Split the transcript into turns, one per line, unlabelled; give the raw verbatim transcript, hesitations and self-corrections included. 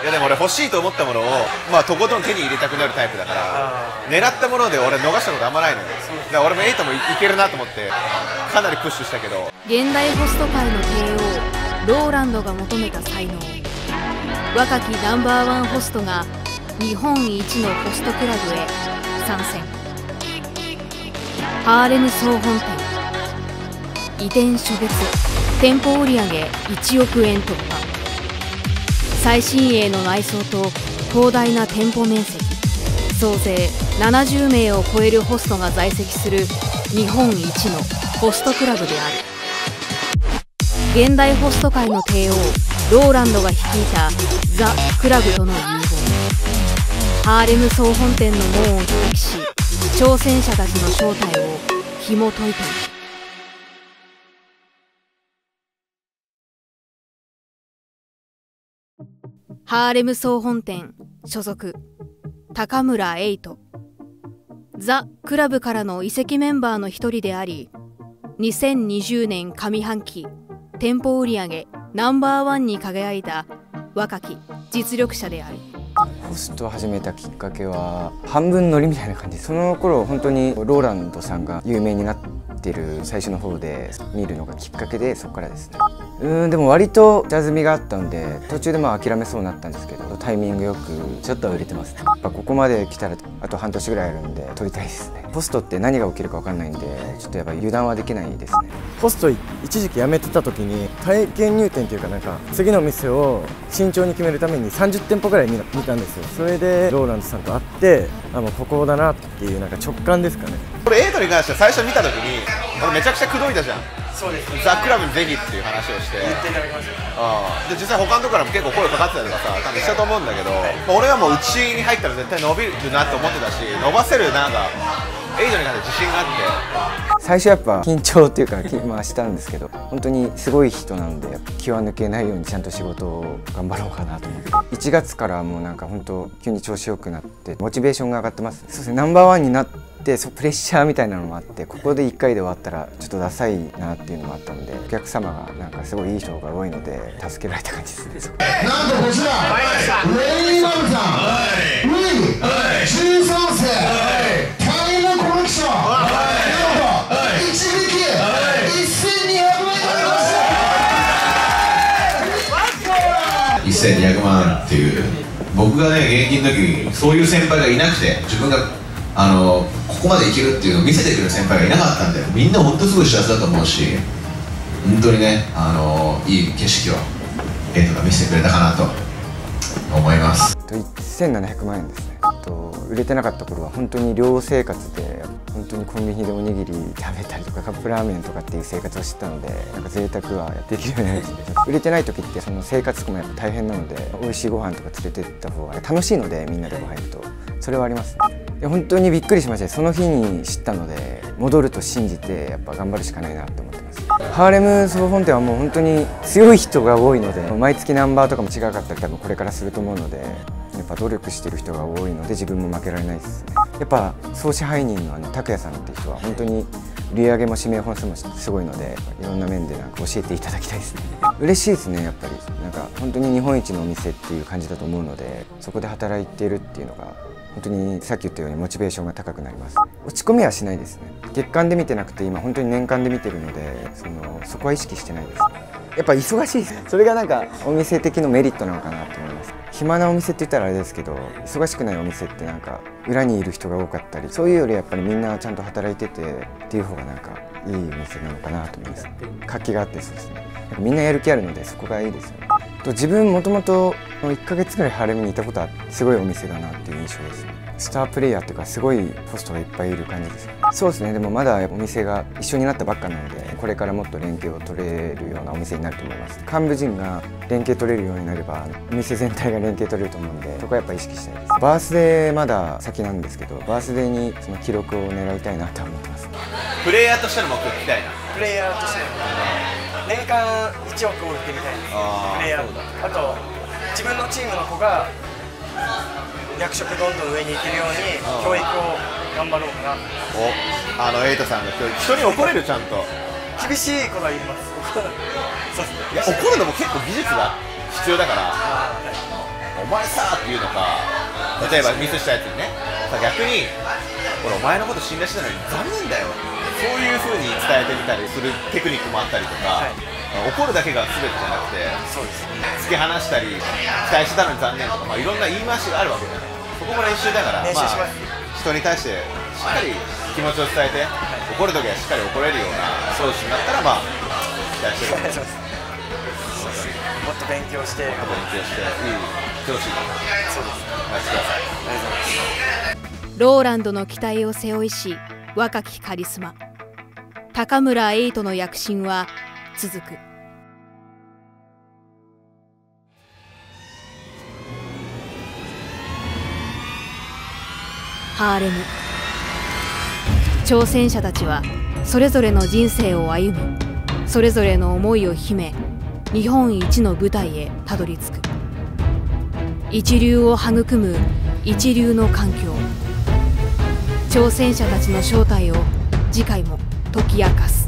いやでも俺欲しいと思ったものをまあとことん手に入れたくなるタイプだから狙ったもので俺逃したことあんまないのよ。だから俺もエイトもいけるなと思ってかなりプッシュしたけど、
現代ホスト界の帝王ローランドが求めた才能、若きナンバーワンホストが日本一のホストクラブへ参戦。ハーレム総本店移転初月店舗売上いちおくえん突破、最新鋭の内装と広大な店舗面積、総勢ななじゅうめいを超えるホストが在籍する日本一のホストクラブである。現代ホスト界の帝王ローランドが率いたザ・クラブとの融合、ハーレム総本店の門を叩きし挑戦者たちの正体を紐解いていく。ハーレム総本店所属高村エイト、ザ・クラブからの移籍メンバーの一人であり、にせんにじゅうねん上半期店舗売上ナンバーワンに輝いた若き実力者である。
ホストを始めたきっかけは半分ノリみたいな感じで、その頃本当にローランドさんが有名になってる最初の方で見るのがきっかけで、そこからですね。うーんでも割と下積みがあったんで途中でまあ諦めそうになったんですけど、タイミングよくちょっとは売れてますね。やっぱここまで来たらあと半年ぐらいあるんで取りたいですね。ホストって何が起きるか分かんないんでちょっとやっぱ油断はできないですね。
ホスト一時期辞めてた時に体験入店というか、なんか次の店を慎重に決めるためにさんじゅってんぽぐらい見たんですよ。それでローランドさんと会って、あもうここだなっていうなんか直感ですかね。
これエイトに関しては最初見た時に俺めちゃくちゃ口説いたじゃん。
そうです、
ザ・クラブにぜひっていう話をして言っていただきました。あで実際他のところからも結構声かかってたりとかさ多分したと思うんだけど、まあ、俺はもううちに入ったら絶対伸びるなと思ってたし、伸ばせるなんかエイトに関して自信があって、
最初やっぱ緊張っていうかまあしたんですけど、本当にすごい人なので気は抜けないようにちゃんと仕事を頑張ろうかなと思って、いちがつからもうなんか本当急に調子よくなってモチベーションが上がってます。そうですね、ナンバーワンになってそプレッシャーみたいなのもあって、ここでいっかいで終わったらちょっとダサいなっていうのもあったので、お客様がなんかすごいいい人が多いので助けられた感じですね。
なんとこちらレイマルさん、ルイじゅうさんせいタイムコレクション、なんと一撃せんにひゃくまん円
いっせんにひゃくまんっていう、僕がね現役の時そういう先輩がいなくて、自分があのここまでいけるっていうのを見せてくれる先輩がいなかったんで、みんな本当すごい幸せだと思うし、本当にねあのいい景色をエイトが見せてくれたかなと思います。
せんななひゃくまんえんですね。と売れてなかった頃は本当に寮生活で本当にコンビニでおにぎり食べたりとかカップラーメンとかっていう生活をしてたので、なんか贅沢はできるようになりました。売れてない時ってその生活もやっぱ大変なので、美味しいご飯とか連れてった方が楽しいので、みんなでご飯行くとそれはありますね。いや本当にびっくりしました。その日に知ったので、戻ると信じてやっぱ頑張るしかないなと思ってます。ハーレム総本店はもう本当に強い人が多いので、毎月ナンバーとかも違かったり多分これからすると思うので、やっぱ努力してる人が多いので自分も負けられないですね。やっぱ総支配人のあの拓也さんっていう人は本当に売り上げも指名本数もすごいので、いろんな面でなんか教えていただきたいですね。嬉しいですね。やっぱりなんか本当に日本一のお店っていう感じだと思うので、そこで働いているっていうのが本当にさっき言ったようにモチベーションが高くなります。落ち込みはしないですね。月間で見てなくて今本当に年間で見てるので、そのそこは意識してないです。やっぱ忙しいです。それがなんかお店的のメリットなのかなと思います。暇なお店って言ったらあれですけど、忙しくないお店ってなんか裏にいる人が多かったり、そういうよりやっぱりみんなちゃんと働いててっていう方がなんかいいお店なのかなと思います。活気があってそうですね。なんかみんなやる気あるのでそこがいいですよね。と自分もともといっかげつぐらいハーレムにいたことはすごいお店だなっていう印象ですね。スタープレイヤーっていうかすごいホストがいっぱいいる感じです。そうですね。でもまだお店が一緒になったばっかなので、これからもっと連携を取れるようなお店になると思います。幹部陣が連携取れるようになればお店全体が連携取れると思うんで、そこはやっぱ意識したいです。バースデーまだ先なんですけど、バースデーにその記録を狙いたいなと思ってます。
プレイヤーとしての目標聞きたいな。
プレイヤーとしての年間いちおく売ってみたいです。プレイヤー、あと自分のチームの子が役職どんどん上に行けるように教育を頑張ろうかな。
お、あのエイトさんが今日人に怒れるちゃんと。
厳しいことは言います。そうですね。
いや怒るのも結構技術が必要だから。おお前さっていうのか、例えばミスしたやつにね、さ逆に俺お前のこと信頼してたのに残念だよ、そういう風に伝えてみたりするテクニックもあったりとか、はい、怒るだけが全てじゃなくて、そうですね、突き放したり期待してたのに残念とか、まあ、いろんな言い回しがあるわけだよね。そこも練習だから、まあ、人に対してしっかり気持ちを伝えて、はい、怒るときはしっかり怒れるような選手になったら、まあ期待してると思います。
もっと勉強して、もっと
勉強して、いい教師にそうです、お待ちください。ありがとうございます。
ローランドの期待を背負いし、若きカリスマ高村エイトの躍進は続く。ハーレム、挑戦者たちはそれぞれの人生を歩み、それぞれの思いを秘め、日本一の舞台へたどり着く。一流を育む一流の環境、挑戦者たちの正体を次回も解き明かす。